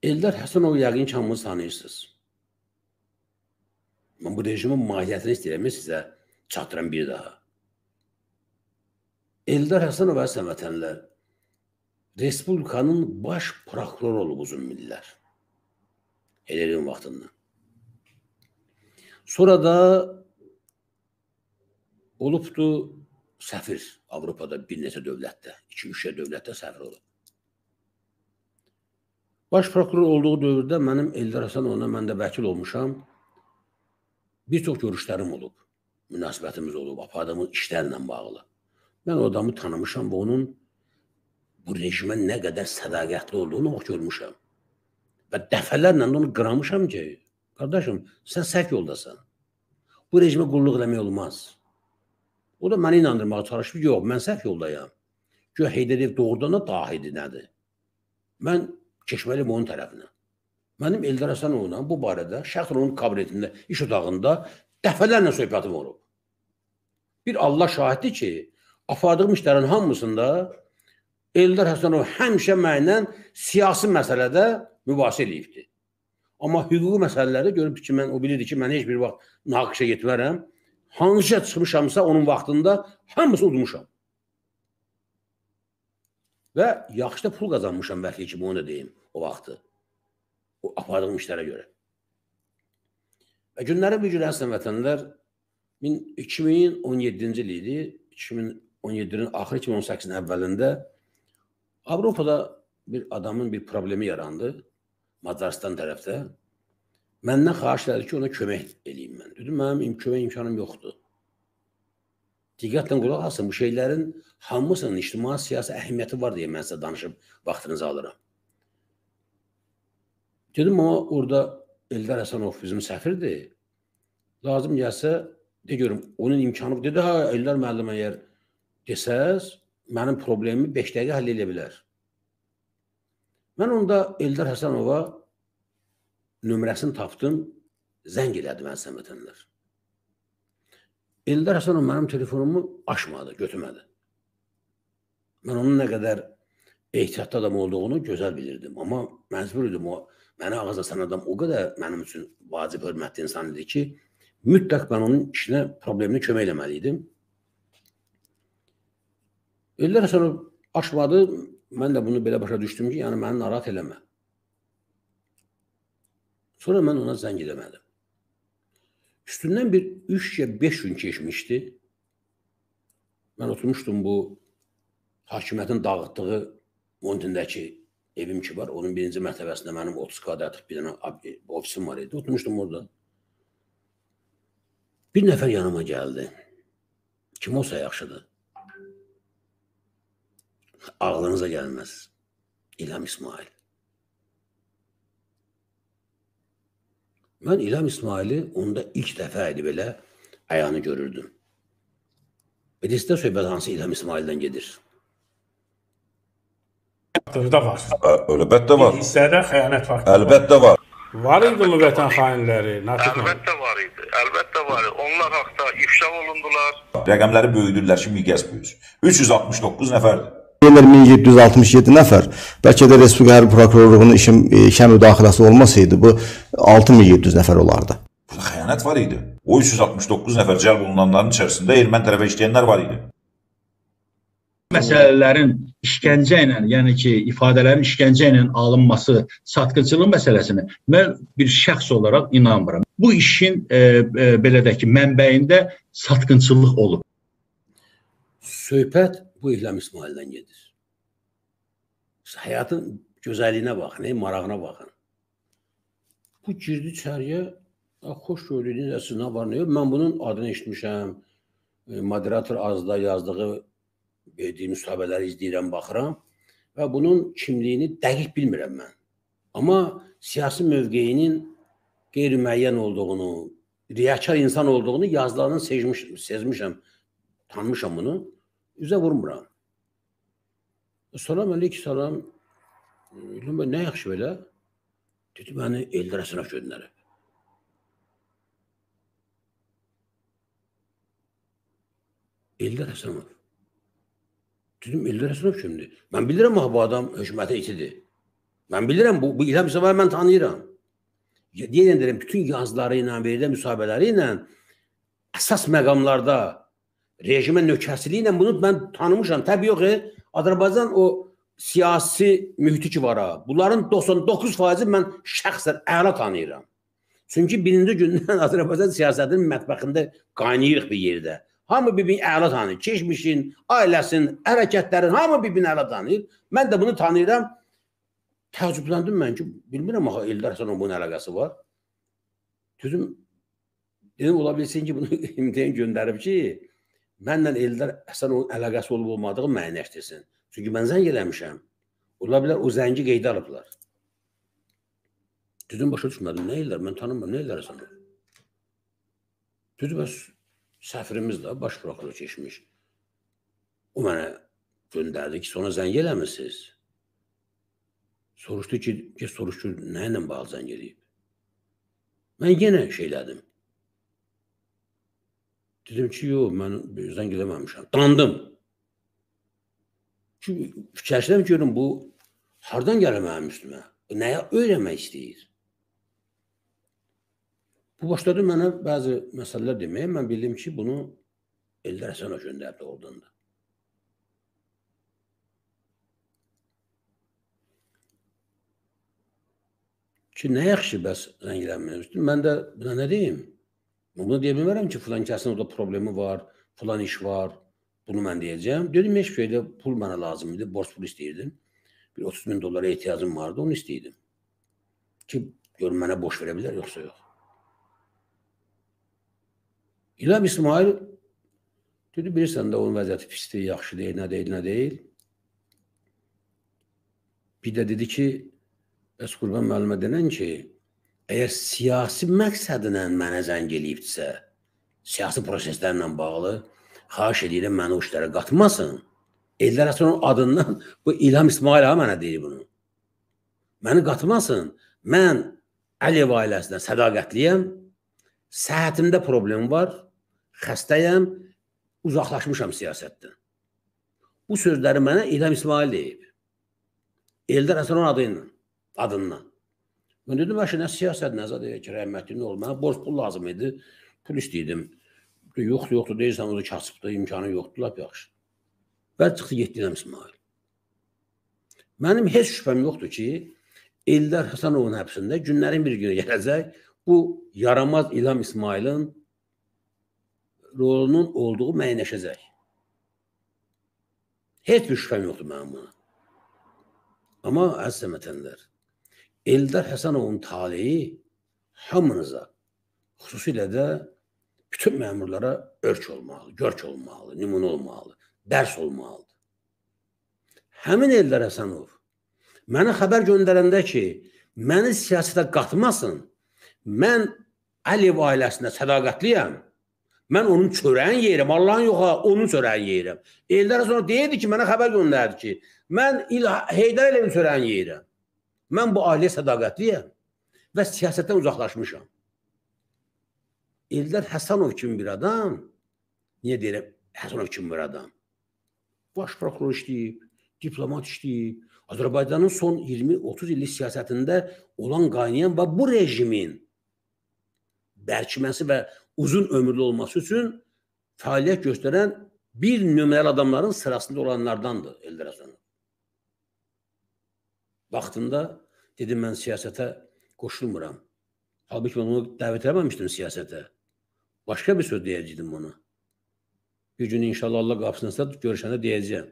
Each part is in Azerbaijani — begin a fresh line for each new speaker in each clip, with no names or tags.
Eldar Həsənov yəqin ki, hamınız tanıyırsınız. Mən bu rejimin mahiyyətini istəyirəm sizə çatdıran bir daha. Eldar Həsənov əziz vətənlər, Respublikanın baş prokuroru olub uzun illər. Helerin vaxtında. Sonra da olubdu səfir Avropada bir neçə dövlətdə, 2-3 dövlətdə səfir olub. Baş prokuror olduğu dövrdə mənim Eldar Həsənovla mən də vəkil olmuşam. Bir çox görüşlərim olub, münasibətimiz olub, apardığımız işlərlə bağlı. Mən o adamı tanımışam və onun bu rejimə nə qədər sədaqətli olduğunu görmüşəm. Və dəfələrlə onu qıramışam ki, qardaşım, sən səhv yoldasan. Bu rejimə qulluq eləmək olmaz. O da məni inandırmağa çalışıb, yox, mən səhv yoldayam. Güya Heydər Əliyev doğrudan da dahidi nədir? Mən keçməliyim onun tərəfinə. Mənim Eldar Həsənovla bu barədə şəxsən onun kabinetində, iş otağında dəfələrlə söhbətim olub. Bir Allah şahiddir ki, apardığım işlərin hamısında Eldar Həsənov həmişə mənlə siyasi məsələdə mübahisə edibdir. Amma hüquqi məsələlərdə görüb ki, o bilirdi ki, mən heç bir vaxt naqişə getmərəm. Hansıca çıxmışamsa onun vaxtında hamısını udmuşam. Və yaxşı da pul qazanmışam vəkil kimi, onu da deyim o vaxtı. O apardığım işlərə görə. Və günləri bir gün əslən vətənlər 2017-ci il idi, 2017-nin axırı 2018-in əvvəlində Avropada bir adamın bir problemi yarandı, Macaristan tərəfdə. Məndən xahiş elədi ki, ona kömək edeyim mən. Dedim, mənim kömək imkanım yoxdur. Diqqətlə qulaq asın, bu şeylərin hamısının ictimai siyasi əhəmiyyəti var deyə mən sizə danışıb vaxtınızı alıram. Dedim, amma orada Eldar Həsənov bizim səfirdir. Lazım gəlsə, de görüm, onun imkanı dedi, ha, Eldar müəllim əgər desəz, mənim problemimi 5 dəqiqə həll edə bilər. Mən onda Eldar Həsənova nömrəsini tapdım, zəng elədim əziz vətənlər. Eldar Həsənov mənim telefonumu açmadı, götürmədi. Mən onun nə qədər ehtiyatlı adam olduğunu gözəl bilirdim. Amma məcbur idim, məni ağızda sanan adam o qədər mənim üçün vacib, hörmətli insan idi ki, mütləq mən onun işinə, problemini kömək eləməliydim. Eldar Həsənov açmadı, mən də bunu belə başa düşdüm ki, yəni məni narahat eləmə. Sonra mən ona zəng eləmədim. Üstündən bir 3-5 gün keçmişdi. Mən oturmuşdum bu hakimiyyətin dağıtdığı Montindəki evim ki var. Onun birinci mərtəbəsində mənim 30 kvadratlık bir dənə ofisim var idi. Oturmuşdum orada. Bir nəfər yanıma gəldi. Kim olsa yaxşıdır. Ağlınıza gəlməz. İlham İsmail. Mən İlham İsmaili onda ilk dəfə idi belə ayağını görürdüm. Birisi söhbət hansı İlham İsmail'dən gedir.
Da var.
Əlbəttə var.
Hissədə xəyanət var.
Əlbəttə var.
Var idi mi vətən xainləri?
Əlbəttə var idi. Əlbəttə var idi. Onlar haqda ifşa olundular.
Rəqəmləri böyüdürlər ki, miqyas böyüsün. 369 nəfərdir.
1767 nəfər, bəlkə də Respublika Hərbi Prokurorluğunun işə müdaxiləsi olmasaydı, bu 6700 nəfər olardı.
Burada xəyanət var idi. O 369 nəfər cəlb olunanların içərisində erməni tərəfə işləyənlər var idi.
Məsələlərin işgəncə ilə, yəni ki, ifadələrin işgəncə ilə alınması, satqıncılıq məsələsini mən bir şəxs olaraq inanmıram. Bu işin belə də ki, mənbəyində satqıncılıq olub.
Söhbət bu İlham İsmail'dən gedir. Həyatın gözəlliyinə baxın, marağına baxın. Bu girdi içəriyə, xoş gördüyünüz siz nə var, nə yox. Mən bunun adını eşitmişəm, moderator azda yazdığı verdiyi müsahibələri izləyirəm, baxıram və bunun kimliyini dəqiq bilmirəm mən. Amma siyasi mövqeyinin qeyri-müəyyən olduğunu, riyakar insan olduğunu yazılarını sezmişəm, tanımışam bunu. Üzə vurmuram. Salam əleykum, salam. Nə yaxşı belə? Dedi, məni Eldar Həsənov göndərib. Eldar Həsənov. Dedim, Eldar Həsənov kimdir? Mən bilirəm bu adam hökumətin itidir. Mən bilirəm, bu İlham İsmail mən tanıyıram. Deyən deyirəm, bütün yazıları ilə, verilən müsahibələri ilə əsas məqamlarda rejimə nökərçiliyi ilə bunu mən tanımışam. Təbii yox, Azərbaycan o siyasi mühiti ki var ha, bunların 99%-i mən şəxsən əla tanıyıram. Çünki birinci gündən Azərbaycan siyasətinin mətbəxində qaynayırıq bir yerdə. Hamı bir-birini əla tanıyır. Keçmişin, ailəsin, hərəkətlərin, hamı bir-birini əla tanıyır. Mən də bunu tanıyıram. Təəccübləndim mən ki, bilmirəm axı Eldar Həsənovun bunun əlaqəsi var. Dedim, ola bilsin ki, bunu imtihan göndərib ki, mənlə Eldar Həsənovun əlaqəsi olub-olmadığı müəyyənləşdirsin. Çünki mən zəng eləmişəm. Ola bilər, o zəngi qeydə alıblar. Dedim, başa düşmədim, nə Eldar? Mən tanımam, nə Eldar Həsənov? Dedim, bəs səfirimiz də baş prokuror keçmiş. O mənə göndərdi ki, sonra zəng eləmişsiniz. Soruşdu ki, nə ilə bağlı zəng eləyib? Mən yenə şeylədim. Dedim ki, yox, mən zəng eləməmişəm. Dandım. Fikirləşdim görüm, bu hardan gəlir mənim üstümə? Nəyə öyrənmək istəyir? Bu başladı mənə bəzi məsələlər deməyə. Mən bildim ki, bunu Eldar Həsənov göndərdi oradan da. Ki, nə yaxşı bəs zəng eləməmişdim. Mən də buna nə deyim? Bunu deyə bilmərəm ki, filan kəsin orada problemi var, filan iş var. Bunu mən deyəcəm. Dedim, heç şeydə pul mənə lazım idi, borc pul istəyirdim. Bir 30 bin dolara ehtiyacım vardı, onu istəyirdim. Ki, görün mənə boş verə bilər, yoxsa yox. İlham İsmail dedi, bilirsən də onun vəziyyəti pisdir, yaxşı deyil, nə deyil, nə deyil. Bir də dedi ki, bəs Qurban müəllimə denən ki, əgər siyasi məqsədlə mənə zəng eləyibdirsə, siyasi proseslərlə bağlı, xahiş edirəm məni o işlərə qatmasın. Eldar Həsənovun adından bu İlham İsmail mənə deyir bunu. Məni qatmasın. Mən Əliyev ailəsinə sədaqətliyəm, səhhətimdə problem var, xəstəyəm, uzaqlaşmışam siyasətdən. Bu sözləri mənə İlham İsmail deyib. Eldar Həsənovun adından. Mən dedim, nə siyasət, nə zad ki, rəhmətli, nə oldu? Mənə borc pul lazım idi, pul istəyirdim. Yoxdur, deyirsən, o da kasıbdır, imkanı yoxdur, lap yaxşı. Və çıxdı, getdi İlham İsmail. Mənim heç şübhəm yoxdur ki, Eldar Həsənovun həbsində günlərin bir günü gələcək, bu yaramaz İlham İsmailin rolunun olduğu müəyyənləşəcək. Heç bir şübhəm yoxdur mənim buna. Amma əziz vətəndaşlar, Eldar Həsənovun taleyi hamınıza, xüsusilə də bütün məmurlara örk olmalı, görk olmalı, nümunə olmalı, dərs olmalıdır. Həmin Eldar Həsənov mənə xəbər göndərəndə ki, məni siyasətə qatmasın, mən Əliyev ailəsinə sədaqətliyəm, mən onun çörəyin yeyirəm, Allahın yoxa, onun çörəyin yeyirəm. Eldar Həsənov deyirdi ki, mənə xəbər göndərdi ki, mən Heydər Əliyevin çörəyin yeyirəm. Mən bu ailəyə sədaqətliyəm və siyasətdən uzaqlaşmışam. Eldar Həsənov kimi bir adam, niyə deyirəm, Həsənov kimi bir adam? Baş prokuror işləyib, diplomat işləyib, Azərbaycanın son 20-30 illik siyasətində olan qaynayan və bu rejimin bərkiməsi və uzun ömürlü olması üçün fəaliyyət göstərən bir nömrəli adamların sırasında olanlardandır Eldar Həsənov. Vaxtında dedim, mən siyasətə qoşulmuram. Halbuki mən onu dəvət eləməmişdim siyasətə. Başqa bir söz deyəcəkdim ona. Bir gün inşallah Allah qapısında görüşəndə deyəcəyəm.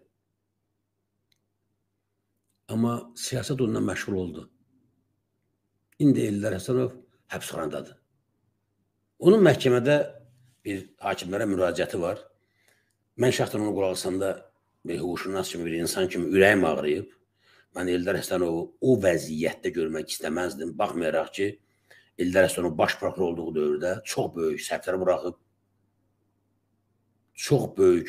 Amma siyasət ondan məşğul oldu. İndi Eldar Həsənov həbsxanadadır. Onun məhkəmədə bir hakimlərə müraciəti var. Mən şəxsən onu qulaq asanda bir huşunaz kimi, bir insan kimi ürəyim ağrıyıb. Mən Eldar Həsənovu o vəziyyətdə görmək istəməzdim. Baxmayaraq ki, Eldar Həsənov baş prokuror olduğu dövrdə çox böyük səhvləri buraxıb, çox böyük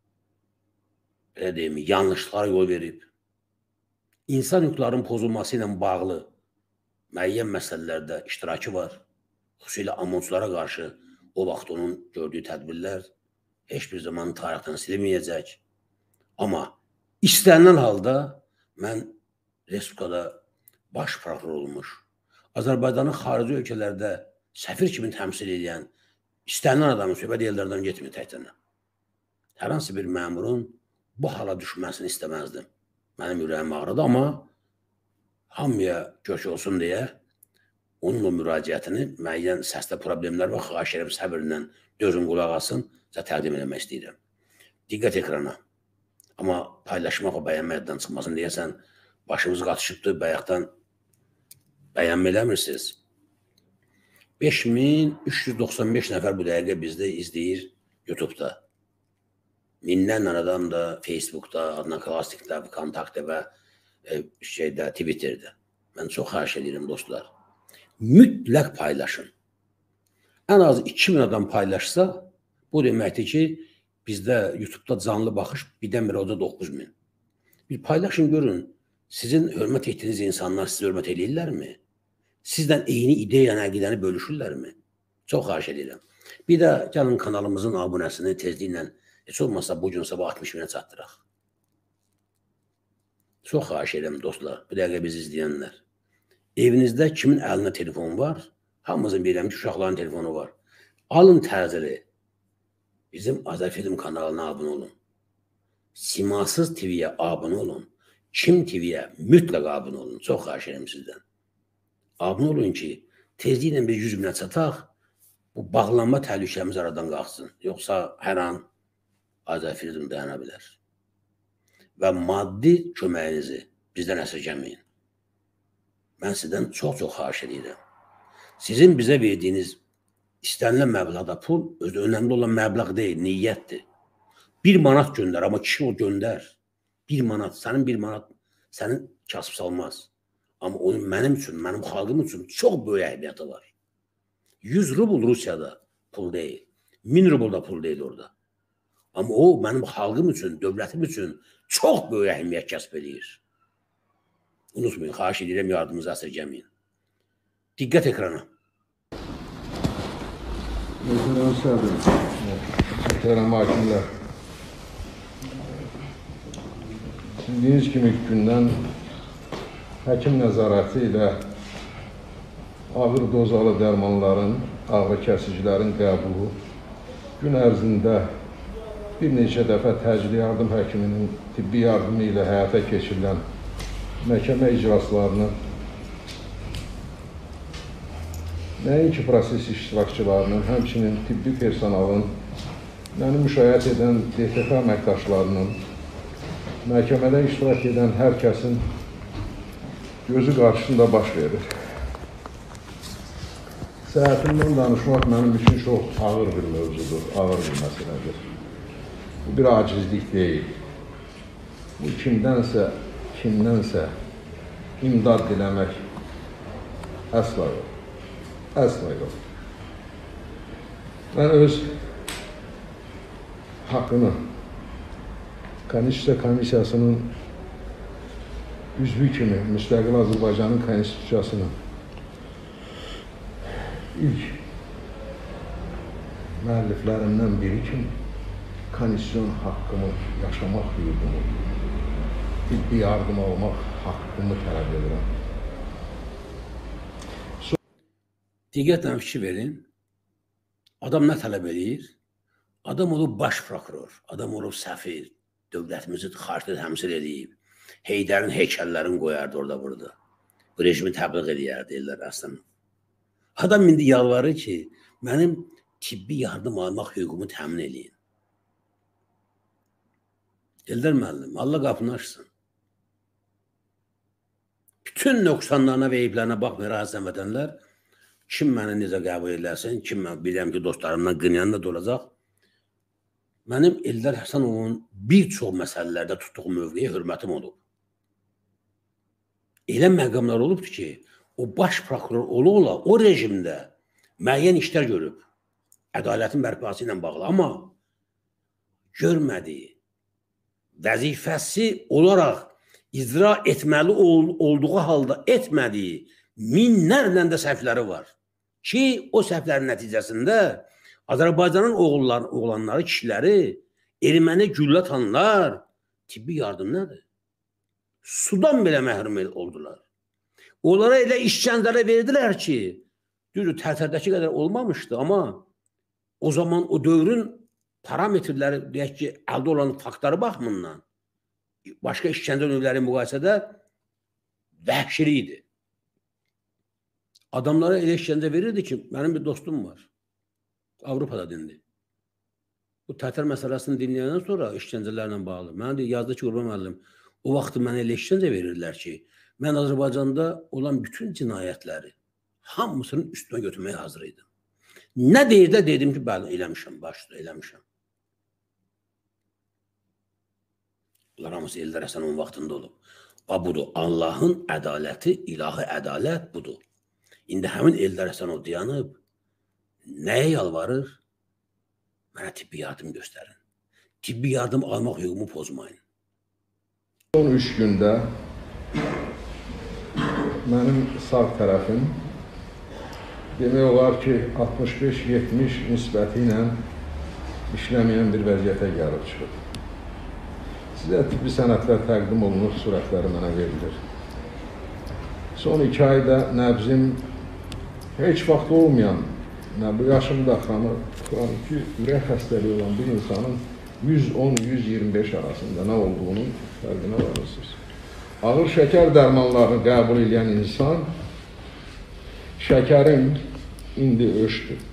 yanlışlıqlara yol verib. İnsan hüquqlarının pozulması ilə bağlı müəyyən məsələlərdə iştirakı var. Xüsusilə amonçulara qarşı o vaxt onun gördüyü tədbirlər heç bir zaman tarixdən silinməyəcək. Amma istənilən halda mən Respublikada baş prokuror olmuş, Azərbaycanın xarici ölkələrdə səfir kimi təmsil edən istənilən adamın söhbət ellərdən getmir təkcə. Hər hansı bir məmurun bu hala düşməsini istəməzdim. Mənim ürəyim ağrıdı, amma hamıya köç olsun deyə onun o müraciətini müəyyən səsdə problemlər və xahiş edirəm səbirlə dözün qulaq asın, sizə təqdim eləmək istəyirəm. Diqqət ekrana. Amma paylaşmaq o bəyənməkdən çıxmasın deyəsən, başımız qatışıbdır, bayaqdan bəyənmə eləmirsiniz. 5395 nəfər bu dəqiqə bizdə izləyir YouTube-da. Minlərlə adam da Facebook'da, Adnaklastikdə, Kontaktdə və Twitter'də. Mən çox xahiş edirəm dostlar. Mütləq paylaşın. Ən az 2000 adam paylaşsa, bu deməkdir ki, bizdə YouTube'da canlı baxış birdən-birə o da 9000. Bir paylaşın, görün, sizin hörmət etdiyiniz insanlar sizi hörmət edirlərmi? Sizdən eyni ideya, əqidəni bölüşürlərmi? Çox xahiş edirəm. Bir də gəlin kanalımızın abunəsini tezliklə, heç olmasa bugün sabah 60 minə çatdıraq. Çox xahiş edirəm dostlar, bu dəqiqə bizi izləyənlər. Evinizdə kimin əlində telefon var? Hamımızın bilirəm ki, uşaqların telefonu var. Alın təziri. Bizim Azərfilm kanalına abunə olun. Simasız TV-yə abunə olun. Kim TV-yə mütləq abunə olun. Çox xahiş edirəm sizdən. Abunə olun ki, tezliklə bir 100 minə çataq, bu bağlanma təhlükəmiz aradan qalxsın. Yoxsa hər an Azərfilm dayana bilər. Və maddi köməyinizi bizdən əsirgəməyin. Mən sizdən çox xahiş edirəm. Sizin bizə verdiyiniz istənilən məbləğdə pul, özü önəmli olan məbləğ deyil, niyyətdir. 1 manat göndər, amma kişi o göndər. 1 manat, sənin 1 manat sənin kasıb salmaz. Amma onun mənim üçün, mənim xalqım üçün çox böyük əhəmiyyəti var. 100 rubl Rusiyada pul deyil. 1000 rubl da pul deyil orada. Amma o, mənim xalqım üçün, dövlətim üçün çox böyük əhəmiyyət kəsb edir. Unutmayın, xahiş edirəm, yardımınızı əsirgəməyin. Diqqət ekrana.
Muhterem hakimler, bildiğiniz kimi gündən həkim nəzarəti ilə ağır dozalı dərmanların, ağrı kəsicilərin qəbulu gün ərzində bir neçə dəfə təcili yardım həkiminin tibbi yardımı ilə həyata keçirilən məhkəmə icraslarının nəinki proses iştirakçılarının, həmçinin tibbi personalın, məni müşayiət edən DTF əməkdaşlarının, məhkəmədə iştirak edən hər kəsin gözü qarşısında baş verir. Səhətimdən danışmaq mənim üçün çox ağır bir mövzudur, ağır bir məsələdir. Bu bir acizlik deyil. Bu kimdənsə imdad diləmək əsla yox. Əsla yox. Mən öz haqqını Konstitusiya Komissiyasının üzvü kimi müstəqil Azərbaycanın Konstitusiyasının ilk müəlliflərindən biri kimi konstitusiyon haqqımı, yaşamaq hüququmu, tibbi yardım almaq haqqımı tələb edirəm.
Diqqətlə fikir verin. Adam nə tələb edir? Adam olub baş prokuror, adam olub səfir, dövlətimizi xaricdə təmsil edib, Heydərin heykəllərini qoyardı orada burada. Bu rejimi təbliğ edərdi, deyirlər əslən. Adam indi yalvarır ki, mənim tibbi yardım almaq hüququmu təmin edin. Eldar müəllim, Allah qapını açsın. Bütün nöqsanlarına və eyiblərine baxmayaraq əzəm vətənlər, kim məni necə qəbul edərsin, kim mən bilirəm ki, dostlarımdan qınayan da olacaq. Mənim Eldar Həsənovun bir çox məsələlərdə tutduğu mövqeyə hörmətim olub. Elə məqamlar olubdur ki, o baş prokuror ola o rejimdə müəyyən işlər görüb, ədalətin bərpası ilə bağlı, amma görmədiyi, vəzifəsi olaraq icra etməli olduğu halda etmədiyi minlərlə də səhvləri var. Ki, o səhvlərin nəticəsində Azərbaycanın oğlanları, kişiləri, erməni güllə atanlar tibbi yardım nədir? Sudan belə məhrum oldular. Onlara elə işgəncələr verdilər ki, düzdür, Tərtərdəki qədər olmamışdı, amma o zaman o dövrün parametrləri, deyək ki, əldə olan faktları baxımından başqa işgəncə növləri müqayisədə vəhşili idi. Adamlara elə işgəncə verirdi ki, mənim bir dostum var. Avropada dindi. Bu Tərtər məsələsini dinləyəndən sonra işgəncələrlə bağlı. Mənə deyir, yazdı ki, Qurban müəllim, o vaxt mənə elə işgəncə verirdilər ki, mən Azərbaycanda olan bütün cinayətləri hamısının üstünə götürməyə hazır idim. Nə deyir də dedim ki, bəli, eləmişəm, başda eləmişəm. Bunlar hamısı Eldar Həsənovun vaxtında olub. Budur, Allahın ədaləti, ilahi ədalət budur. İndi həmin Eldar Həsənov dayanıb, nəyə yalvarır? Mənə tibbi yardım göstərin. Tibbi yardım almaq hüququmu pozmayın.
Son 3 gündə mənim sağ tərəfim demək olar ki, 65-70 nisbəti ilə işləməyən bir vəziyyətə gəlib çıxıb. Sizə tibbi sənədlər təqdim olunur, surətləri mənə verilir. Son 2 ayda nəbzim heç vaxt olmayan, bu yaşımda xroniki ürək xəstəliyi olan bir insanın 110-125 arasında nə olduğunun fərqinə varırsınız. Ağır şəkər dərmanlarını qəbul edən insan şəkərin indi ölçdür.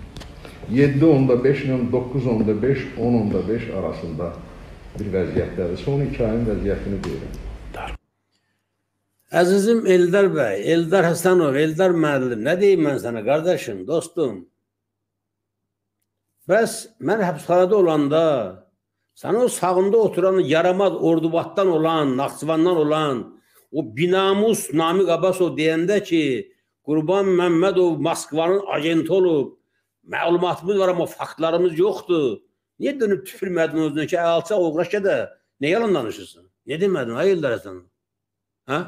7.5 ilə 9.5, 10.5 arasında bir vəziyyətdədir. Son 2 ayın vəziyyətini deyirəm.
Əzizim Eldar bəy, Eldar Həsənov, Eldar müəllim, nə deyim mən sənə qardaşım, dostum? Bəs mən həbsxanada olanda, sənin o sağında oturan, yaramaz Ordubaddan olan, Naxçıvandan olan, o binamus Namiq Abbasov deyəndə ki, Qurban Məmmədov Moskvanın agenti olub, məlumatımız var amma faktlarımız yoxdur. Niyə dönüb tüpürmədin özünə ki, alçaq oğraşa da nə yalan danışırsın? Ne demədin, ay Eldar Həsənov? Hə?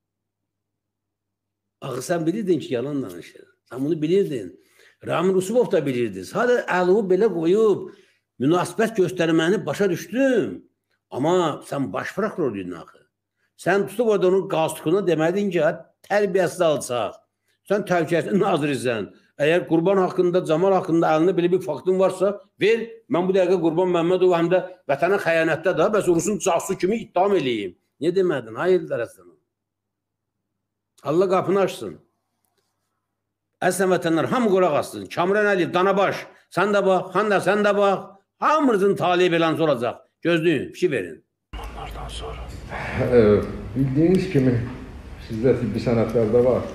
Axı sən bilirdin ki, yalan danışır. Sən bunu bilirdin. Ramin Rusubov da bilirdi. Sadəcə əlini belə qoyub, münasibət göstərməni başa düşdüm. Amma sən baş prokurorduydun axı. Sən tutub orada onun qalstukuna demədin ki, tərbiyəsiz alçaq. Sən təvkiyəsiz nazirisən. Əgər Qurban haqqında, Camal haqqında əlində belə bir faktın varsa, ver, mən bu dəqiqə Qurban Məmmədov həm də vətənə xəyanətdə da, bəs Rusun casusu kimi ittiham eləyim. Niyə demədin? Ay Eldar Həsənov. Allah qapını açsın. Əslən vətənlər hamı qulaq assın. Kamran Əliyev, Danabaş, sən də bax, Xandar, sən də bax. Hamınızın taliyi beləncə olacaq. Gözləyin, fikir verin.
Onlardan sonra.
Bildiyiniz kimi sizdə tibbi sənədlərdə var.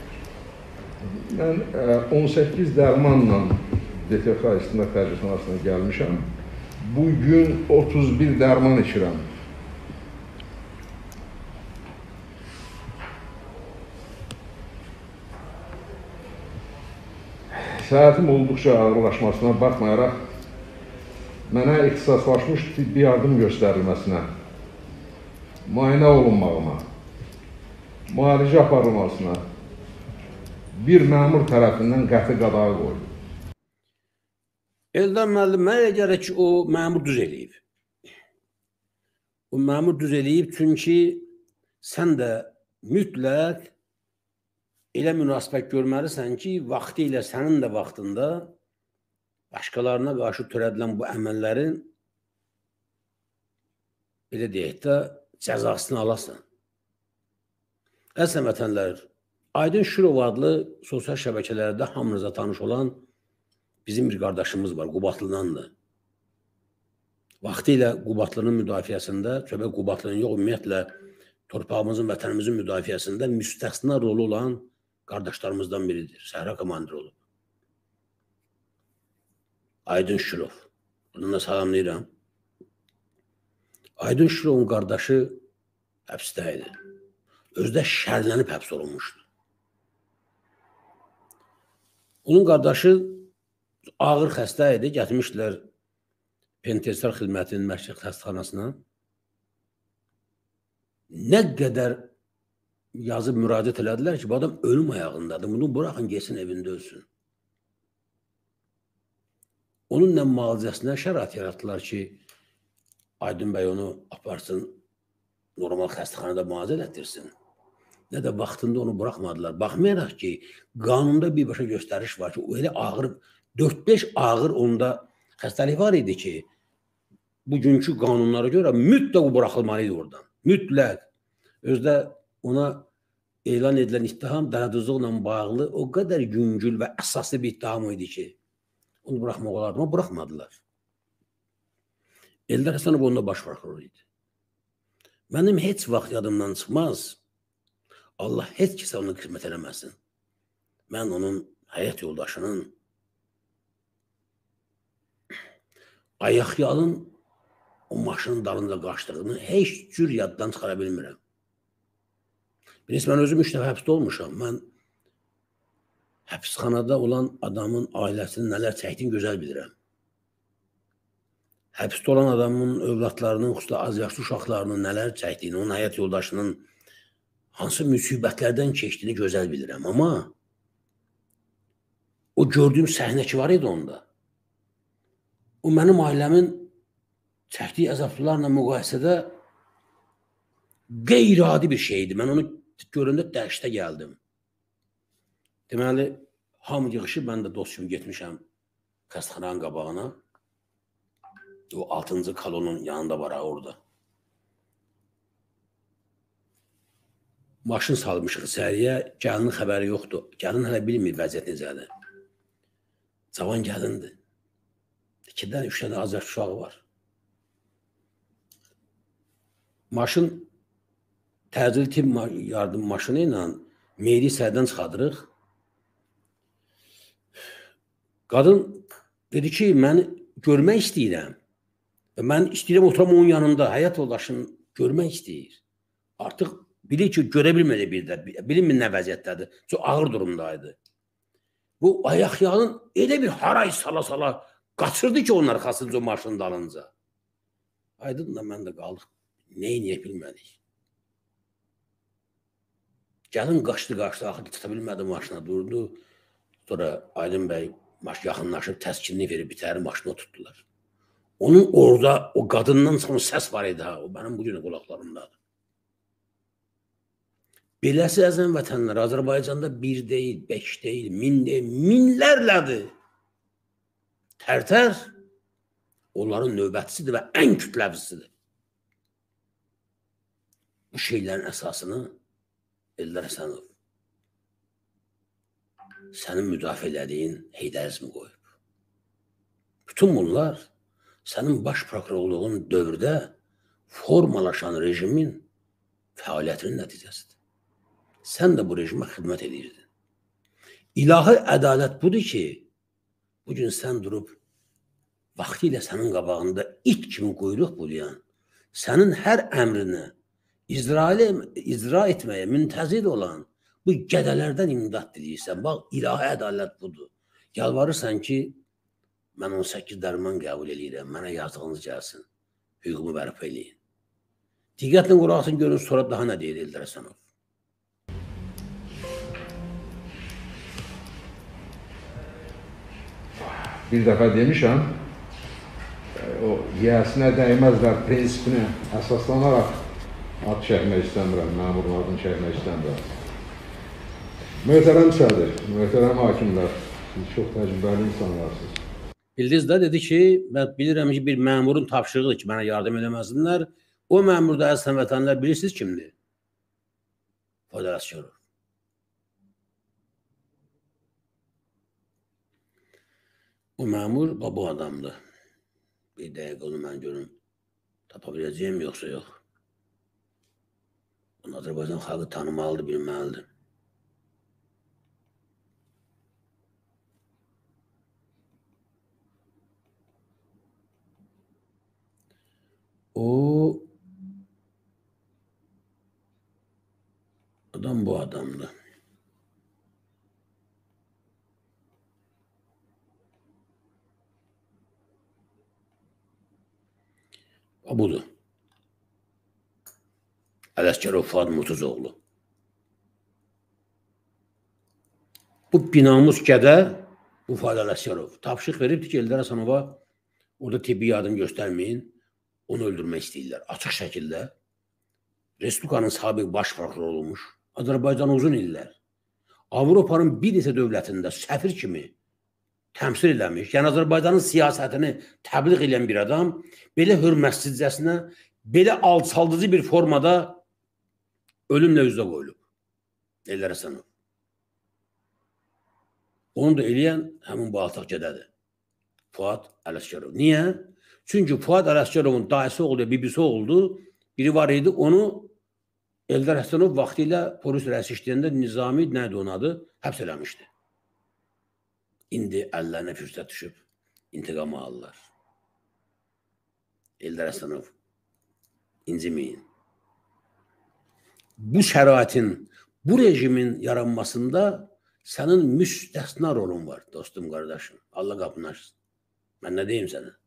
Mən 18 dərmanla DTX İstinad Təcrübəsində gəlmişəm. Bugün 31 dərman içirəm. Səhətim olduqca ağırlaşmasına baxmayaraq, mənə ixtisaslaşmış tibbi yardım göstərilməsinə, müayinə olunmağıma, müalicə aparılmasına bir məmur tərəfindən qəti qadağı qoydu.
Eldar müəllim, mənə gəlir ki, o məmur düz eləyib. O məmur düz eləyib, çünki sən də mütləq elə münasibət görməlisən ki, vaxtı ilə sənin də vaxtında başqalarına qarşı törədilən bu əməllərin belə deyək də cəzasını alasan. Əslən vətənlər, Aydın Şürov adlı sosial şəbəkələrdə hamınıza tanış olan bizim bir qardaşımız var, Qubatlıdandır. Vaxtı ilə Qubatlının müdafiəsində, söhbət Qubatlının yox, ümumiyyətlə torpağımızın, vətənimizin müdafiəsində müstəsna rolu olan qardaşlarımızdan biridir. Səhra komandir olub. Aydın Şürov. Buradan da salamlayıram. Aydın Şürovun qardaşı həbsdə idi. Özü də şərlənib həbs olunmuşdu. Onun qardaşı ağır xəstə idi. Gətirmişdilər Penitensiyar Xidmətinin Mərkəz Xəstəxanasına. Nə qədər yazıb müraciət elədilər ki, bu adam ölüm ayağındadır. Bunu bırakın, geçsin evində ölsün. Onunla müalicəsinə şərait yaratdılar ki, Aydın bəy onu aparsın, normal xəstəxanada müalicə etdirsin. nə də vaxtında onu buraxmadılar. Baxmayaraq ki, qanunda birbaşa göstəriş var ki, o elə ağır, 4-5 ağır onda xəstəlik var idi ki, bugünkü qanunlara görə mütləq buraxılmalı idi oradan. Mütləq. Özdə ona elan edilən ittiham dələduzluqla bağlı o qədər yüngül və əsaslı bir ittiham idi ki, onu buraxmaq olardı, amma buraxmadılar. Eldar Həsənov onda baş prokuror idi. Mənim heç vaxt yadımdan çıxmaz, Allah heç kəsə onu qismət eləməsin. Mən onun həyat yoldaşının ayaqyalın o maşının dalında qaçdığını heç cür yaddan çıxara bilmirəm. Bilirsiniz, mən özüm 3 dəfə həbsdə olmuşam. Mən həbsxanada olan adamın ailəsinin nələr çəkdiyini gözəl bilirəm. Həbsdə olan adamın övladlarının, xüsusilə az yaşlı uşaqlarının nələr çəkdiyini, onun həyat yoldaşının hansı müsibətlərdən keçdiyini gözəl bilirəm. Amma o gördüyüm səhnə ki var idi onda. O mənim ailəmin çəkdiyi əzablarla müqayisədə qeyri-adi bir şeydi. Mən onu görəndə dəhşətə gəldim. Deməli, hamı yığışıb, mən də dost kimi getmişəm xəstəxananın qabağına. O 6-cı kolonun yanında var orada. Maşın salmışıq içəriyə, gəlinin xəbəri yoxdur. Gəlin hələ bilmir vəziyyət necədir. Cavan gəlindir. 2-dən 3-dən az yaş uşağı var. Maşın təcili tibb yardım maşını ilə meyli sərdən çıxadırıq. Qadın dedi ki, mən görmək istəyirəm. Mən istəyirəm oturam onun yanında, həyat yoldaşını görmək istəyir. Artıq bilir ki, görə bilmədi bir də, bilinmir nə vəziyyətdədir. Çox ağır durumdaydı. Bu ayaqyalın elə bir haray sala-sala qaçırdı ki, onun arxasınca o maşının dalınca. Aydınla mən də qaldıq. Neyini bilmədik. Gəlin qaçdı, axı tuta bilmədi maşına, durdu. Sonra Aydın bəy yaxınlaşıb təskinini verib bitəri maşına tutdular. Onun orada o qadından çıxan səs var idi ha, o mənim bugün qulaqlarımdadır. Beləsi əzəm vətənlər Azərbaycanda 1 deyil, 5 deyil, 1000 deyil, minlərlədir. Tərtər onların növbətçisidir və ən kütləvisidir. Bu şeylərin əsasını Eldar Həsənov sənin müdafiə elədiyin Heydərizmi qoyub. Bütün bunlar sənin baş prokurorluğun dövrdə formalaşan rejimin fəaliyyətinin nəticəsidir. Sən də bu rejimə xidmət edirdin. İlahi ədalət budur ki, bugün sən durub vaxtı ilə sənin qabağında it kimi quyruq bulayan, sənin hər əmrini icra etməyə müntəzir olan bu qədələrdən imdad diləyirsən. Bax, ilahi ədalət budur. Yalvarırsan ki, mən 18 dərman qəbul edirəm, mənə yazığınız gəlsin, hüqumu bərpa eləyin. Diqqətlə qulaq asın, görün, sonra daha nə deyir Eldar Həsənov?
Bir dəfə demişəm, o yiyəsinə dəyməzlər prinsipinə əsaslanaraq ad çəkmək istəmirəm, məmurun adını çəkmək istəmirəm. Möhtərəm sədr, möhtərəm hakimlər, siz çox təcrübəli insanlarsınız.
Bildiniz də, dedi ki, mən bilirəm ki, bir məmurun tapşırıqdır ki, mənə yardım eləməsinlər. O məmur da əziz həmvətənlər bilirsiniz kimdir? Fuad Ələsgərov. O məmur bu adamdır. Bir dəqiqə onu mən görüm, tapa biləcəyim yoxsa yox. Onu Azərbaycan xalqı tanımalıdır, bilməlidir. O adam bu adamdır. O budur. Ələsgərov Fuad Murtuzoğlu. Bu binamuz gədə, bu Fuad Ələsgərov tapşırıq veribdir ki, Eldar Həsənova orada tibbi yardım göstərməyin, onu öldürmək istəyirlər. Açıq şəkildə Respublikanın sabiq baş prokuroru olmuş Azərbaycan uzun illər Avropanın bir neçə dövlətində səfir kimi təmsil eləmiş. Yəni Azərbaycanın siyasətini təbliğ edən bir adam belə hörmətsizcəsinə, belə alçaldıcı bir formada ölümlə üzə qoyulub. Eldar Həsənov. Onu da eləyən həmin bu altaq gedədir. Fuad Ələsgərov. Niyə? Çünki Fuad Ələsgərovun dayısı oldu, bibisi oldu. Biri var idi, onu Eldar Həsənov vaxtilə polis rəisi işləyəndə Nizami nədir onun adı? Həbs eləmişdi. İndi əllərinə fürsət düşüb intiqam alırlar. Eldar Həsənov, inciməyin. Bu şəraitin, bu rejimin yaranmasında sənin müstəsna rolun var, dostum, qardaşım. Allah qapını açsın. Mən nə deyim sənə?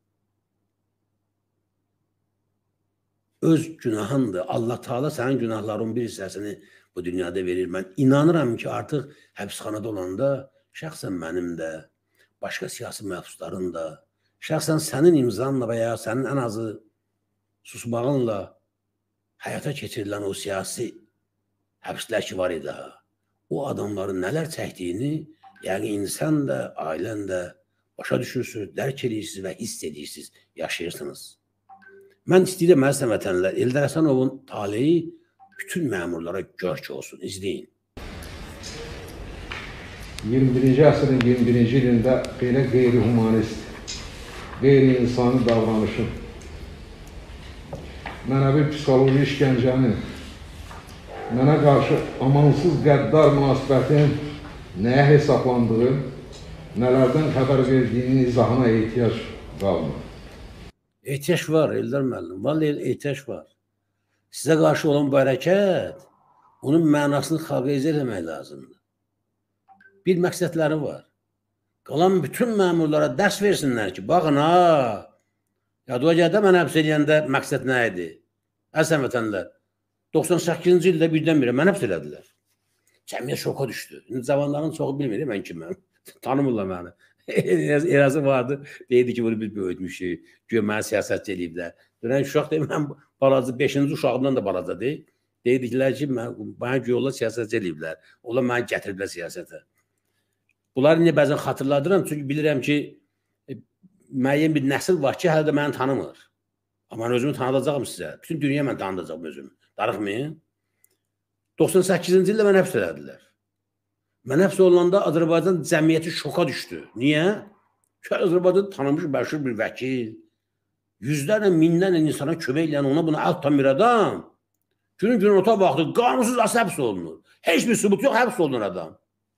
Öz günahındır. Allah Teala sənin günahların bir hissəsini bu dünyada verir. Mən inanıram ki, artıq həbsxanada olanda şəxsən mənim də, başqa siyasi məhbusların da, şəxsən sənin imzanla və ya sənin ən azı susmağınla həyata keçirilən o siyasi həbslər ki var idi, o adamların nələr çəkdiyini, yəni insan da, ailən də başa düşürsünüz, dərk edirsiniz və hiss edirsiniz, yaşayırsınız. Mən istəyirəm əziz vətənlər, Eldar Həsənovun taleyi bütün məmurlara görk olsun. İzləyin.
21-ci əsrin 21-ci ilində belə qeyri-humanist, qeyri-insani davranışın, mənəvi psixoloji işgəncənin, mənə qarşı amansız qəddar münasibətin nəyə hesablandığı, nələrdən xəbər verdiyinin izahına ehtiyac qalmır.
Ehtiyac var, Eldar müəllim. Vallahi ehtiyac var. Sizə qarşı olan bu hərəkət, onun mənasını xalqa izah etmək lazımdır. Bir məqsədləri var. Qalan bütün məmurlara dərs versinlər ki, baxın ha, yadıma gəldi mən həbs edəndə məqsəd nə idi? Əziz vətənlər, 98-ci ildə birdən-birə mən həbs elədilər. Cəmiyyət şoka düşdü. İndi cavanların çoxu bilmir, mən kiməm. Tanımırlar məni. Erazı vardı, deyirdi ki, bunu biz böyütmüşük, güya mənə siyasətçi eləyiblər. Dönən uşaq deyil, mən balaca, 5-ci uşağımdan da balaca deyil. Deyirdiklər ki, mənə güya onlar siyasətçi eləyiblər. Onlar mənə gətiriblər siyasətə. Bunları niyə bəzən xatırladıram, çünki bilirəm ki, müəyyən bir nəsil var ki, hələ də məni tanımır. Amma mən özümü tanıdacaqım sizə. Bütün dünya mən tanıdacaqım özümü. Darıxmayın. 98-ci ildə mən həbs elədilər. Mən həbs olunanda Azərbaycan cəmiyyəti şoka düşdü. Niyə? Çünki Azərbaycan tanınmış məşhur bir vəkil, yüzlərlə, minlərlə insana kömək eləyən, ona buna əl tutan bir adam, günün günorta vaxtı qanunsuz həbs olunur. Heç bir sübut yox, həbs olunur adam.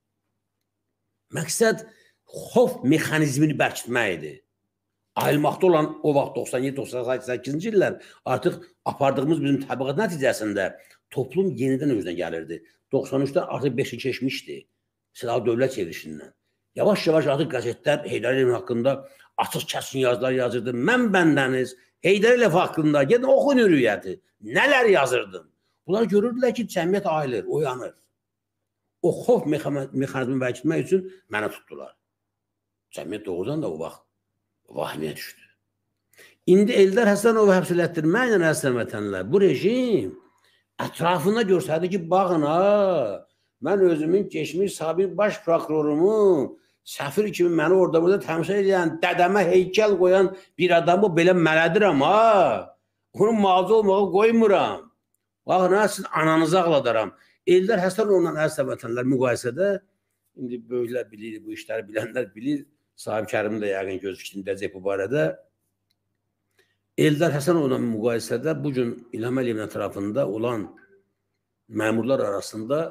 Məqsəd xof mexanizmini bərkitmək idi. Ayılmaqda olan o vaxt 97-98-ci illər artıq apardığımız bizim təbliğat nəticəsində toplum yenidən özünə gəlirdi. 93-də artıq 5 il keçmişdi. Silahlı dövlət çevrilişindən. Yavaş-yavaş artıq qəzetlər Heydər Əliyev haqqında açıq kəsin yazılar yazırdı. Mən bəndəniz Heydər Əliyev haqqında gedin oxuyun hürriyyəti. Nələr yazırdım? Bunlar görürdülər ki, cəmiyyət ayılır, oyanır. O xof mexanizmi bərkitmək üçün mənə tutdular. Cəmiyyət doğrudan da o vaxt vahimiyə düşdü. İndi Eldar Həsənovu həbs elətdirməklə əziz vətənlər, bu rejim ətrafında görsədi ki, baxın ha, mən özümün keçmiş sabiq baş prokurorumu, səfir kimi məni orada-burada təmsil edən, dədəmə heykəl qoyan bir adamı belə mələdirəm ha, onun mağazı olmağı qoymuram. Baxın ha, siz ananızı ağladaram. Eldar Həsənovla əziz vətənlər müqayisədə, indi böyüklər bilir, bu işləri bilənlər bilir, Sahib Kərim də yəqin göz işləyəcək bu barədə. Eldar Həsənovla müqayisədə bugün İlham Əliyevin ətrafında olan məmurlar arasında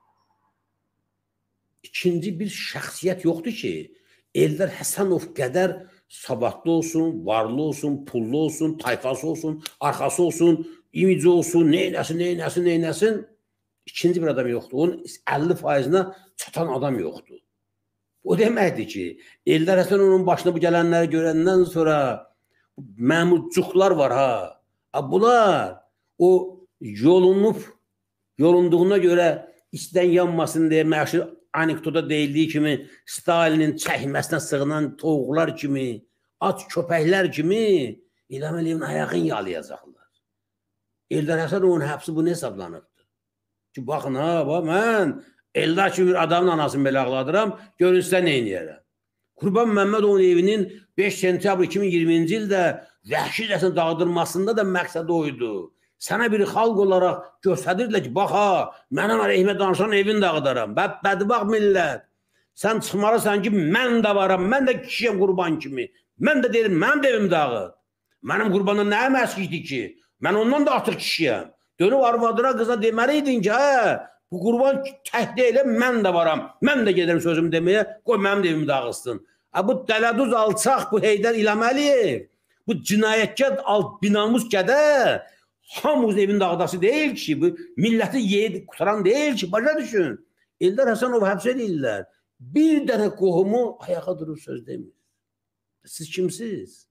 ikinci bir şəxsiyyət yoxdur ki, Eldar Həsənov qədər savadlı olsun, varlı olsun, pullu olsun, tayfası olsun, arxası olsun, imici olsun, neynəsin, ikinci bir adam yoxdur. Onun 50%-nə çatan adam yoxdur. O deməkdir ki, Eldar Həsənovun başına bu gələnləri görəndən sonra məmurcuqlar var ha. Bunlar o yolunduğuna görə istən yanmasın deyə məşhur anekdota deyildiyi kimi Stalinin çəkməsinə sığınan toğuqlar kimi, aç köpəklər kimi İlham Əliyevin ayağını yalayacaqlar. Eldar Həsənovun həbsi bu ne hesablanıbdır? Ki baxın ha, mən Eldar kimi bir adamın anasını belə ağladıram, görün sizə nə eləyərəm. Qurban Məmmədovun evinin 5 sentyabr 2020-ci ildə vəhşicəsinə dağıdılmasında da məqsədi oydu. Sənə bir xalq olaraq göstərirdilər ki, bax ha, mənim əleyhimə danışan evini dağıdaram. Bədbax millət. Sən çıxmalısan ki, mən də varam, mən də kişiyəm Qurban kimi. Mən də deyirəm, mənim də evim dağıd. Mənim Qurbandan nəyəm əskikdir ki? Mən ondan da artıq kişiyəm. Dönüb arvadına, qıza deməliydin ki, hə, bu Qurban tək deyil, mən də varam. Mən də gedirəm sözümü deməyə, qoy mənim də evimi dağılsın. Bu dələduz alçaq, bu Heydər İlham Əliyev, bu cinayətkar binamız qədər hamımız evin dağdası deyil ki, bu milləti yeyib qutaran deyil ki, başa düşün. Eldar Həsənov həbs edirlər. Bir dənə qohumu ayağa durub söz demir. Siz kimsiz?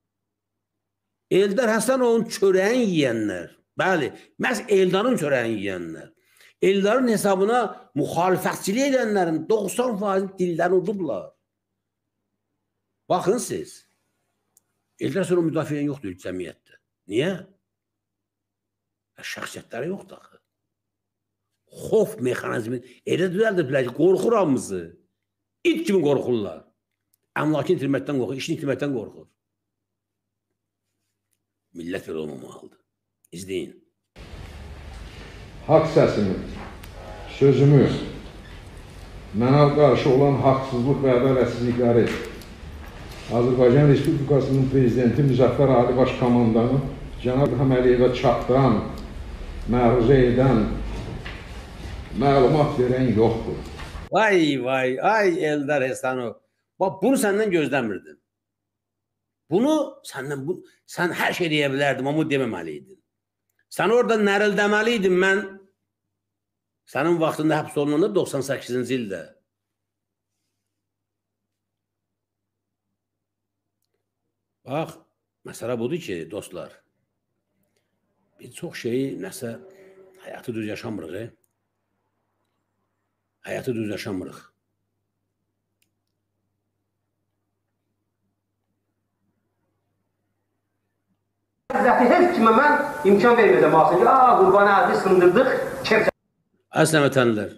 Eldar Həsənovun çörəyin yiyənlər. Bəli, məhz Eldarın çörəyin yiyənlər. Eldarın hesabına müxalifətçilik edənlərin 90% dildən udublar. Baxın siz. Eldar Həsənov müdafiən yoxdur cəmiyyətdə. Niyə? Şəxsiyyətləri yoxdur axı. Xof mexanizmi elə düzəldiblər ki, qorxur hamısı. İt kimi qorxurlar. Əmlakını itirməkdən qorxur, işini itirməkdən qorxur. Millət belə olmamalıdır. İzləyin.
Haqq səsimi, sözümü, mənə qarşı olan haqsızlıq və ədalətsizlikləri Azərbaycan Respublikasının Prezidenti Müzəffər Ali Başkomandanı Cənab İlham Əliyevə çatdıran, məruzə edən, məlumat verən yoxdur.
Vay vay, ay Eldar Həsənov. Bax, bunu səndən gözləmirdim. Bunu səndən, sən hər şey deyə bilərdim, amma deməməliydin. Sən orada nərildəməliydin, mən sənin vaxtında həbs olunanda 98-ci ildə. Bax, məsələ budur ki, dostlar, biz çox şeyi, nəsə, həyatı düz yaşamırıq, həyatı düz yaşamırıq.
Heç kimə mən imkan verməyəcəm, baxsın ki, Qurbanı Əziz sındırdıq, kepsə.
Əslən vətənlər,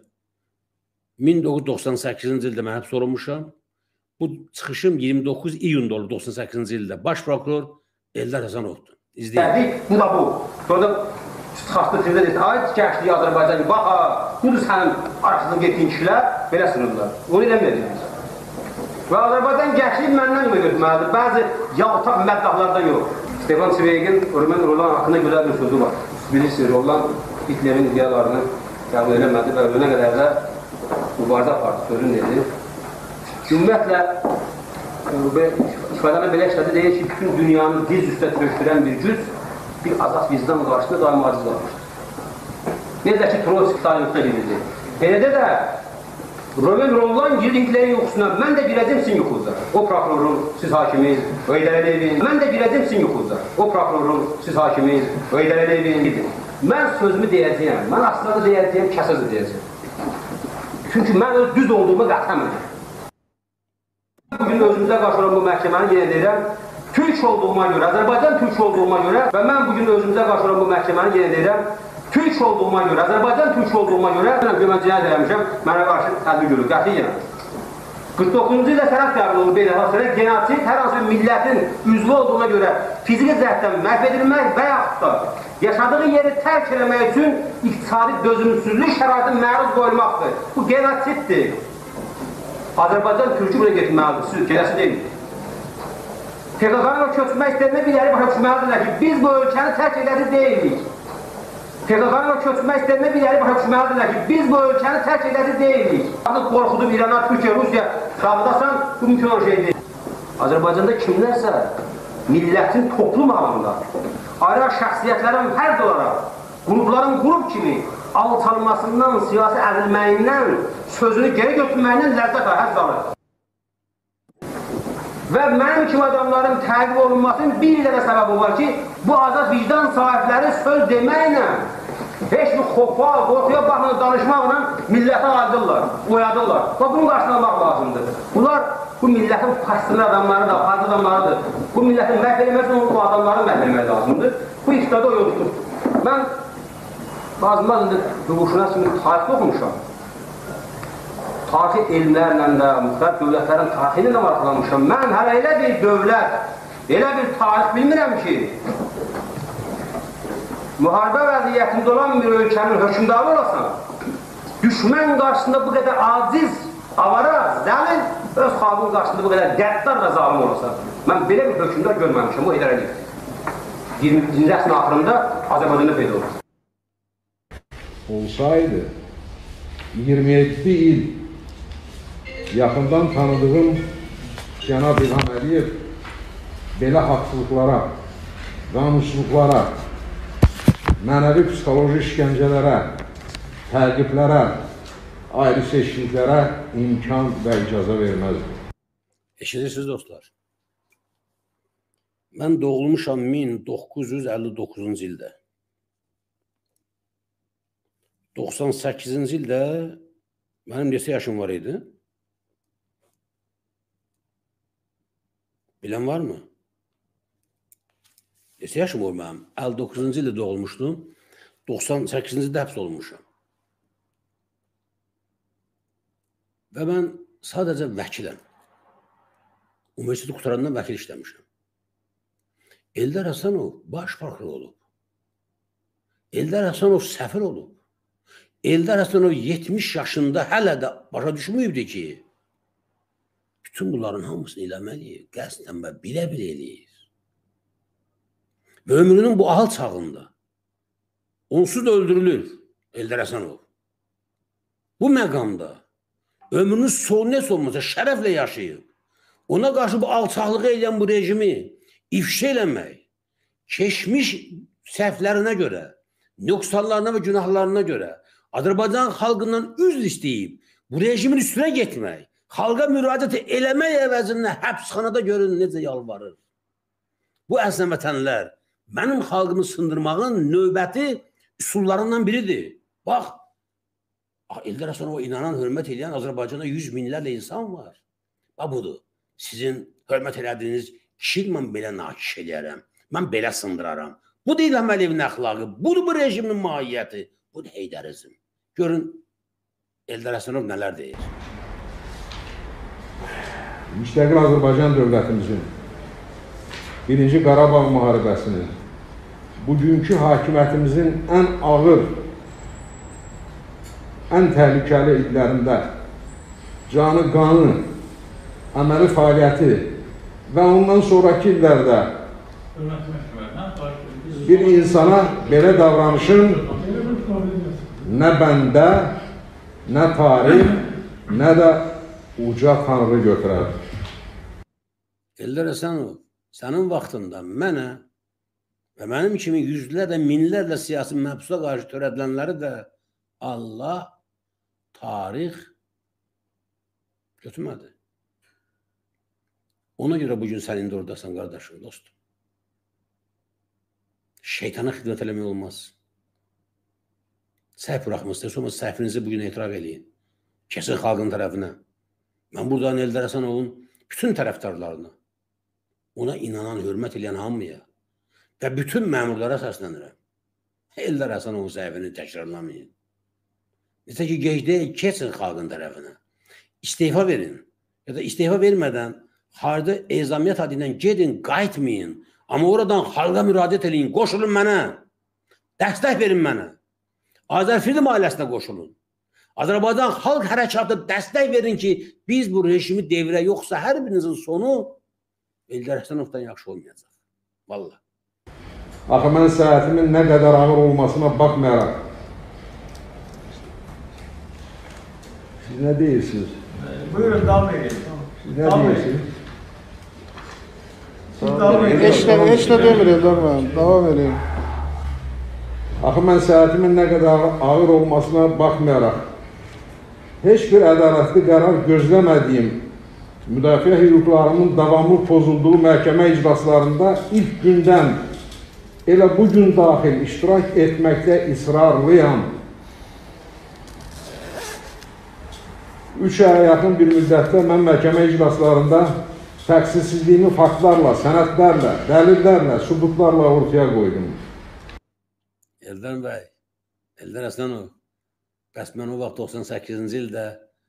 1998-ci ildə mən həbs olunmuşam. Bu çıxışım 29 iyunda oldu 98-ci ildə. Baş prokuror Eldar Həsənovdur. İzləyin.
Bu da bu. Sonra çıxartdı sizə deyir, ay gənclik Azərbaycan, bax, budur sənin arasında getdiyin kişilər, belə sınırlar. Onu eləməyəcək. Və Azərbaycan gənclik məndən mi götürməlidir? Bəzi yaltaq məddahlardan yox. Stefan Zweig'in Roland hakkında güzel bir sözü var. Bilirsiniz, Roland Hitler'in idealarını kabul edemedi ve ölene kadar da mübarda apardı, sözün dedi. Ümumiyyətlə, ifadəmə belə işlədi, deyir ki, bütün dünyanın diz üstə tökdürən bir güc, bir azad vicdan qarşısında daim aciz qalmışdır. Necə ki, Trotsik Stalinlikdə girildi. Elədə də, Roland girdikləri yoxsuna, mən də girəcəm sizin yoxunuza. O prokurorun, siz hakimiz, öydələnəyin. Mən də girəcəm sizin yoxunuza. O prokurorun, siz hakimiz, öydələnəyin. Mən sözümü deyəcəyəm, mən aslında deyəcəyəm, kəsəz deyəcəyəm. Çünki mən öz düz olduğumu qətəmirəm. Bugün özümüzə qarşı olan bu məhkəməni yenə deyirəm, Türk olduğuma görə, Azərbaycan Türk olduğuma görə və mən bugün özümüzə qarşı olan bu məhkəməni yenə deyirəm, Türk olduğuma görə, Azərbaycan Türk olduğuma görə mən cinayət eləmişəm, mənə qarşı tədbir görür, qətiyyən. 49-cu ildə sənət qəbul olub beynəlxalq sənət, genosid hər hansı bir millətin üzvü olduğuna görə fiziki cəhətdən məhv edilmək və yaxud da yaşadığı yeri tərk eləmək üçün iqtisadi dözümsüzlük şəraitin məruz qoyulmaqdır. Bu genosiddir. Azərbaycan Türkü buraya getirməlidir, gələsi deyil. PKK-nın o köçmək istədiyini bir yeri başa düşməlidirlər ki, biz bu ölkəni tərk edəsi deyilik. PKK-nın o köçmək istədiyini bir yeri başa düşməlidirlər ki, biz bu ölkəni tərk edəsi deyilik. Artıq qorxudub İrana, Türkiyə, Rusiya sağdasan, bu mümkün olan şey deyil. Azərbaycanda kimlərsə millətin toplum halında, ayrı şəxsiyyətlərin fərd olaraq, qrupların qrup kimi alçalmasından, siyasi əzilməyindən, sözünü geri götürməyindən ləzzət həzz alır. Və mənim kimi adamların təqib olunmasının bir də səbəbi var ki, bu azad vicdan sahibləri söz deməklə, heç bir xofa, qorxuya baxın, danışmaqla millətə aydırlar, oyadırlar. Və bunun qarşısına almaq lazımdır. Bunlar bu millətin faşistli adamlarıdır, fazla adamlarıdır. Bu millətin məhv eləməsi, bu adamları məhv eləmək lazımdır. Bu iqtidadı o yoldur. Mən Bazı indi hüquqşünas kimi tarixi oxumuşam. Tarixi elmlərlə də, müxtəlif dövlətlərin tarixini də maraqlanmışam. Mən hələ elə bir dövlət, elə bir tarix bilmirəm ki, müharibə vəziyyətində olan bir ölkənin hökmdarı olasan, düşmən qarşısında bu qədər aciz, avara, zəlil, öz xalqın qarşısında bu qədər qəddar və zalim olasan. Mən belə bir hökmdar görməmişəm, o Heydər Əliyev. 20-ci əsrin axırında Azərbaycanda peyda olur.
Olsaydı 27 il yaxından tanıdığım cənab İlham Əliyev belə haqsızlıqlara, qanunsuzluqlara, mənəvi psixoloji işgəncələrə, təqiblərə, ayrı seçkiliklərə imkan və icazə verməzdi.
Eşidirsiniz dostlar. Mən doğulmuşam 1959-cu ildə. 98-ci ildə mənim neçə yaşım var idi? Bilən var mı? Neçə yaşım var mənim? 59-cu ildə doğulmuşdum. 98-ci ildə həbs olmuşam. Və mən sadəcə vəkiləm. Universiteti qutarandan vəkil işləmişəm. Eldar Həsənov baş prokuror olub. Eldar Həsənov səfir olub. Eldar Həsənov 70 yaşında hələ də başa düşməyibdi ki, bütün bunların hamısını eləməliyik, qəsdən və bilə-bilə eləyir. Və ömrünün bu ahal çağında onsuz da öldürülür Eldar Həsənov. Bu məqamda ömrünün sonu nə olmasa şərəflə yaşayıb. Ona qarşı bu alçaqlığı eləyən bu rejimi ifşa eləmək, keçmiş səhvlərinə görə, nöqsanlarına və günahlarına görə Azərbaycan xalqından üzr istəyib, bu rejimin üstünə getmək, xalqa müraciət eləmək əvəzində həbsxanada görün necə yalvarır. Bu əslən vətənlər mənim xalqımı sındırmağın növbəti üsullarından biridir. Bax, Eldar Həsənova inanan, hörmət edən Azərbaycanda 100 minlərlə insan var. Bax, budur. Sizin hörmət elədiyiniz kişi mən belə nakiş eləyərəm, mən belə sındıraram. Bu da İlham Əliyevin əxlaqı, budur bu rejimin mahiyyəti, bu da heydərizm. Görün, Eldar Həsənov nələr deyir.
Müstəqil Azərbaycan dövlətimizin 1-ci Qarabağ müharibəsinin, bugünkü hakimiyyətimizin ən ağır, ən təhlükəli illərində canı, qanı, əməli fəaliyyəti və ondan sonraki illərdə bir insana belə davranışın nə bəndə, nə tarix, nə də uca tanrı götürər.
Eldar Həsənov, sənin vaxtında mənə və mənim kimi yüzlərlə, minlərlə siyasi məhbusa qarşı törədilənləri də Allah, tarix götürmədi. Ona görə bugün sən indi oradasan, qardaşım, dostum. Şeytana xidmət eləmək olmaz. Səhv buraxmışsınız, sonra səhvinizi bugün etiraf eləyin. Kesin xalqın tərəfinə. Mən buradan Eldar Həsənovun bütün tərəfdarlarına, ona inanan, hörmət eləyən hamıya və bütün məmurlara səslənirəm. Eldar Həsənovun səhvini təkrarlamayın. Necə ki, gec deyil, kesin xalqın tərəfinə. İstefa verin. Ya da istefa vermədən harda ezamiyyət adı ilə gedin, qayıtmayın. Amma oradan xalqa müraciət eləyin, qoşulun mənə. Dəstək verin mənə. Azərfilm ailəsinə qoşulun. Azərbaycan xalq hərəkatı dəstək verin ki, biz bu rejimi devirə, yoxsa hər birinizin sonu Eldar Həsənovdan yaxşı olmayacaq. Vallahi.
Axı mən səhətimin nə qədər ağır olmasına baxmayaraq, siz nə deyirsiniz?
Buyurun, davam edin.
Siz nə deyirsiniz?
Heç nə demirik, davam edin.
Axı mən səhətimin nə qədər ağır olmasına baxmayaraq, heç bir ədalətli qərar gözləmədiyim müdafiə hüquqlarımın davamlı pozulduğu məhkəmə iclaslarında ilk gündən elə bugün daxil iştirak etməkdə israrlıyam. 3 aya yaxın bir müddətdə mən məhkəmə iclaslarında təqsirsizliyimi faktlarla, sənədlərlə, dəlillərlə, sübutlarla ortaya qoydum.
Eldar bəy, Eldar Həsənov, bəs mən o vaxt 98-ci ildə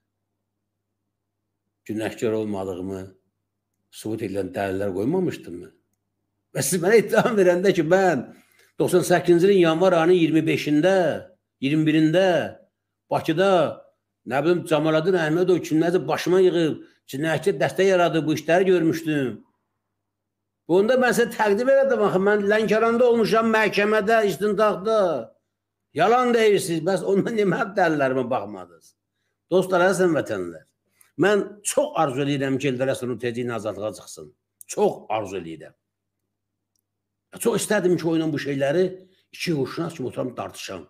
günahkar olmadığımı sübut edən dəlillər qoymamışdım mı? Və siz mənə ittiham verəndə ki, mən 98-ci ilin yanvar ayının 25-də, 21-də Bakıda, nə bilim, Camaladin Əhmədov kimlərcə başıma yığıb, cinayətçi dəstək yaradı, bu işləri görmüşdüm. Bunda mən sizə təqdim elədim, axı, mən Lənkəranda olmuşam, məhkəmədə, istintaqda. Yalan deyirsiniz, bəs ondan niyə mənim dəlillərimə baxmadınız? Dostlar, əzizim vətənlər, mən çox arzu edirəm ki, Eldar Həsənov tezliklə azadlığa çıxsın. Çox arzu edirəm. Çox istədim ki, oynan bu şeyləri iki huşunaz kimi oturam tartışam.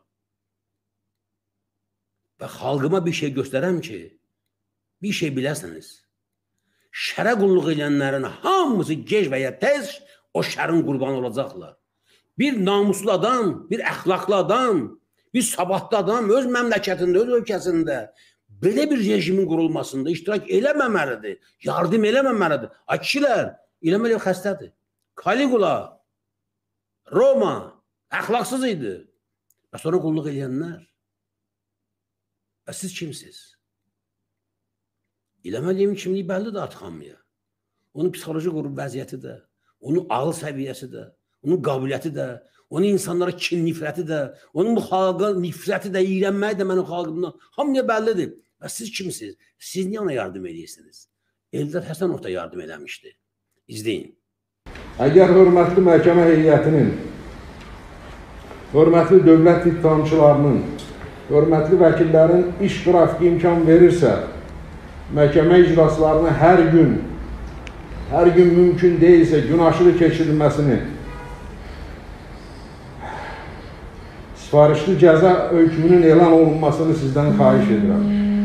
Və xalqıma bir şey göstərəm ki, bir şey biləsiniz. Şərə qulluq edənlərin hamısı gec və ya tez o şərin qurbanı olacaqlar. Bir namuslu adam, bir əxlaqlı adam, bir sabahlı adam öz məmləkətində, öz ölkəsində belə bir rejimin qurulmasında iştirak eləməməlidir, yardım eləməməlidir. Ay kişilər, eləməli xəstədir. Caligula, Roma, əxlaqsız idi. Və sonra qulluq edənlər. Və siz kimsiniz? Eləmədiyim kimliyi bəllidir artıq hamıya. Onun psixoloji qrup vəziyyəti də, onun ağıl səviyyəsi də, onun qabiliyyəti də, onun insanlara kin nifrəti də, onun bu xalqa nifrəti də, iyrənməyi də mənim xalqımdan hamıya bəllidir. Və siz kimsiniz? Siz niyə ona yardım edirsiniz? Eldar Həsənov da yardım eləmişdi. İzləyin.
Əgər hörmətli məhkəmə heyətinin, hörmətli dövlət ittihamçılarının, hörmətli vəkillərin iş qrafiki imkan verirsə, məhkəmə iclaslarını hər gün mümkün deyilsə gün aşırı keçirilməsini, sifarişli cəza hökmünün elan olunmasını sizdən xahiş edirəm.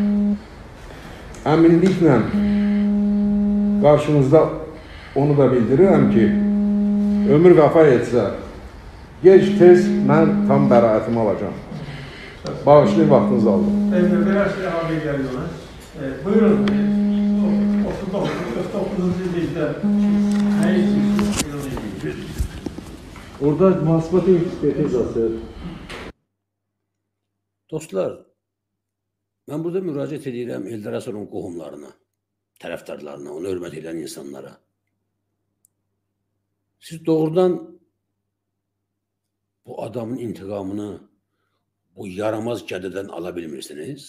Əminliklə qarşınızda onu da bildirirəm ki, ömür vəfa etsə, gec-tez mən tam bəraətimi alacağım. Bağışlayın, vaxtınızı aldım.
Biraz əlavə gəliyorlar. Buyurun, 49-cu ildə nə istəyirsiniz?
Orada mühasibət ekspertizası.
Dostlar, mən burada müraciət edirəm Eldar Həsənovun qohumlarına, tərəfdarlarına, onu hörmət edən insanlara. Siz doğrudan bu adamın intiqamını bu yaramaz gədədən ala bilmirsiniz?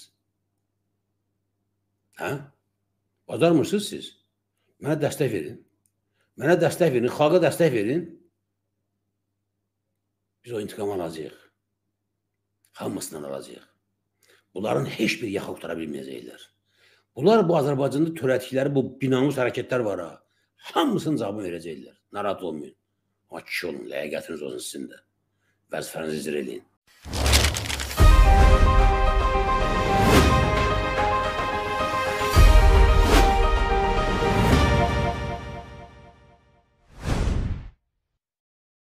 Hə? Bacarmırsınız siz? Mənə dəstək verin. Mənə dəstək verin, xalqa dəstək verin. Biz o intiqamı alacağıq. Hamısından alacağıq. Bunların heç bir yaxa qutara bilməyəcəklər. Bunlar bu Azərbaycanda törətdikləri bu binamus hərəkətlər var ha. Hamısını cavabını verəcəklər. Narahat olmayın. Ama kişi olun, ləyaqətiniz olsun sizin də. Vəzifənizi icra edin.